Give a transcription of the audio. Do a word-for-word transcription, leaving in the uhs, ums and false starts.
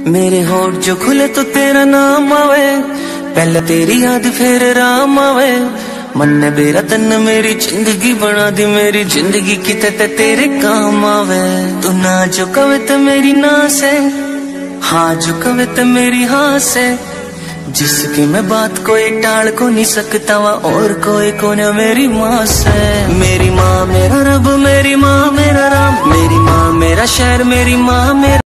मेरे होठ जो खुले तो तेरा नाम आवे, पहले तेरी याद फिर राम आवे। मन ने मेरा तन मेरी जिंदगी बना दी, मेरी जिंदगी किते ते तेरे काम आवे। तू ना जो कवे तो मेरी ना से, हाँ जो कवे तो मेरी हाँ से। जिसकी मैं बात कोई टाल को नहीं सकता वा, और कोई को न मेरी माँ से। मेरी माँ मेरा रब, मेरी माँ मेरा राम, मेरी माँ मेरा शहर, मेरी माँ मेरा